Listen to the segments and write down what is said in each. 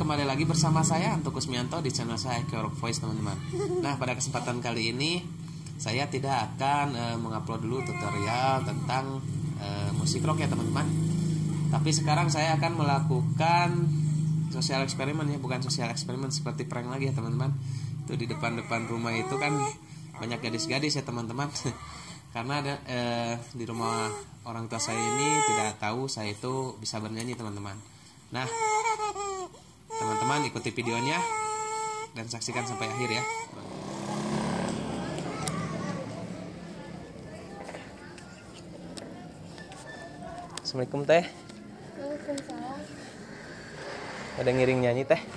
kembali lagi bersama saya Anto Kusmianto di channel saya Keorok Voice, teman-teman. Nah, pada kesempatan kali ini saya tidak akan mengupload dulu tutorial tentang musik rock ya, teman-teman. Tapi sekarang saya akan melakukan sosial eksperimen ya, bukan sosial eksperimen seperti prank lagi ya, teman-teman. Itu di depan rumah itu kan banyak gadis-gadis ya, teman-teman. Karena ada di rumah orang tua saya ini tidak tahu saya itu bisa bernyanyi, teman-teman. Nah, teman-teman ikuti videonya dan saksikan sampai akhir ya. Assalamualaikum teh. Waalaikumsalam. Ada ngiring nyanyi teh.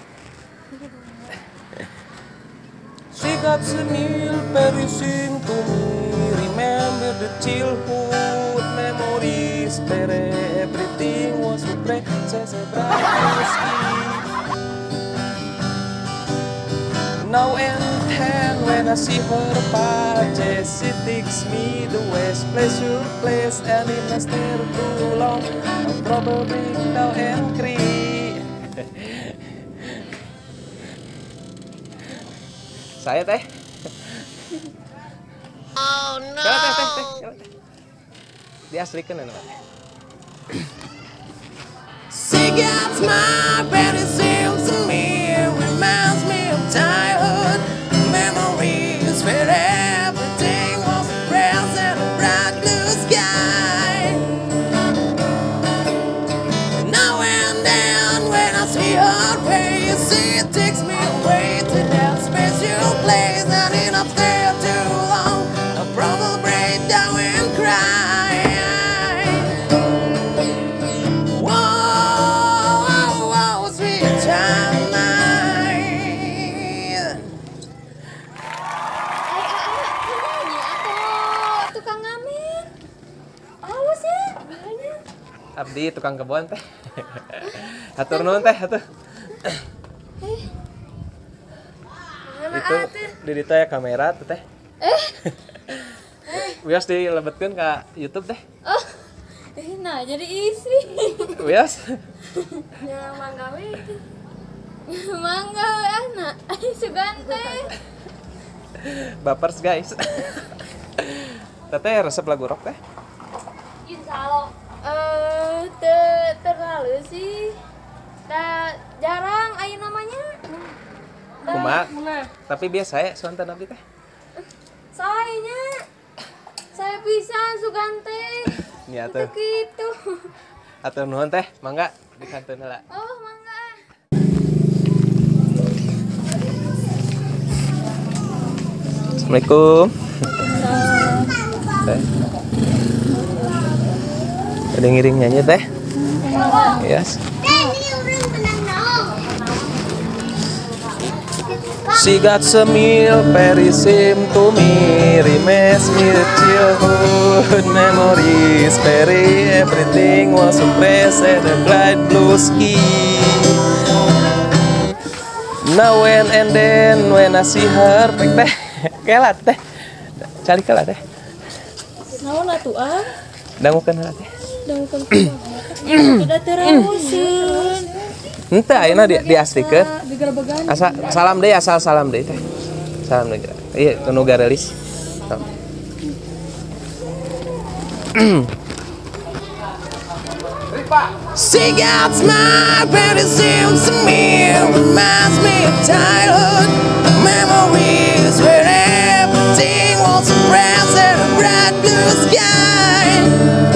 She got a meal very soon to me. Remember the childhood memories where everything was so precious and bright. Now and then when I see her pages, she takes me the west pleasure place, and it must stay too long. I'll probably down and cry. Saya teh. Oh no. Teh. Diaslikan ya, She gets my body seems to me, reminds me of childhood memories where everything was present, a bright blue sky. Now and then when I see her face, it takes me away to that special place, and in up there too long, I'll probably break down and cry. Abdi tukang kebun teh. Hatur nuhun teh, atuh. Itu di ditu ya kamera tuh teh. Wios dilebetkeun ka YouTube teh. Oh. Nah, jadi isi. Wios. Ya mangga we. Mangga we anak. Sugante. Bapers guys. Teteh resep lagu rock teh. Insyaallah. Terlalu sih. Jarang aya namanya. Kumaha? Tapi biasa ya sonten abdi teh. Saya pisan Sugante. Nya atuh. Gitu. Atur nuhun teh, mangga dikanteun heula. Oh, mangga. Assalamualaikum. Teh. Ada ngiring nyanyi teh? Yes. She got some meal very same to me, reminds me of childhood memories, very everything was so present, a bright blue sky. Now and then when I see her, teh, kelat teh, cari kelat teh. Naon atuh ah? Dangukeun heula teh. Dangukeun tidak terawusin. Henteu ayeuna diaslikeun. Digerebegan. Salam deui, asal salam deui teh. Salam deui. Ieu nu garelis. She gets my body seems to me, reminds me of childhood memories where everything was present, a bright blue sky.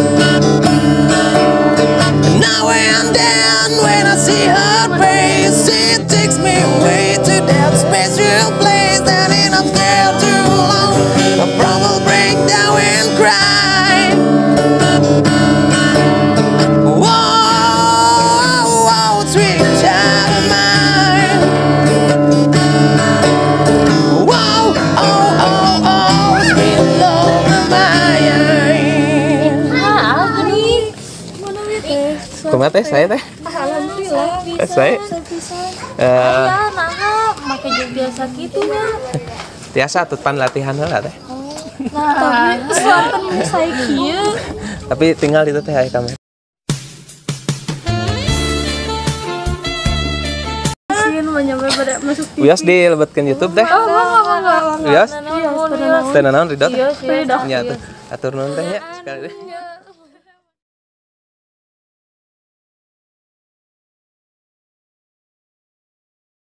Now and then when I see her face, it takes me away to that special place, and in up there too long, I'll probably break down and cry. Whoa, sweet child of mine. Whoa, sweet love of mine. Gini. Mana we teh? Kumaha teh saya teh? Alhamdulillah bisa. Saya? Bisa. Eh, Nah, make biasa gitu nya. Tiasa tutan latihan heula teh. Nah, tapi saya kieu. Tapi tinggal itu teh aya kamera. nyampe pada masuk TV. Wios dilebetkeun YouTube teh. Enggak. Wios. Iya, Teu naon Ridho. Iya sih. Nya atuh. Atur nuhun teh nya sekali deh.